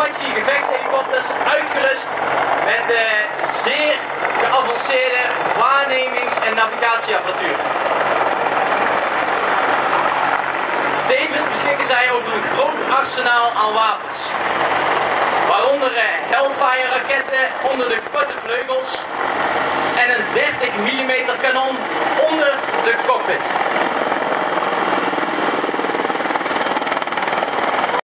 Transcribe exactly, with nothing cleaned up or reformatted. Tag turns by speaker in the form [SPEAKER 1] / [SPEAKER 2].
[SPEAKER 1] Apache gevechtshelikopters uitgerust met uh, zeer geavanceerde waarnemings- en navigatieapparatuur. Tevens beschikken zij over een groot arsenaal aan wapens, waaronder uh, Hellfire raketten onder de korte vleugels en een dertig millimeter kanon onder de cockpit.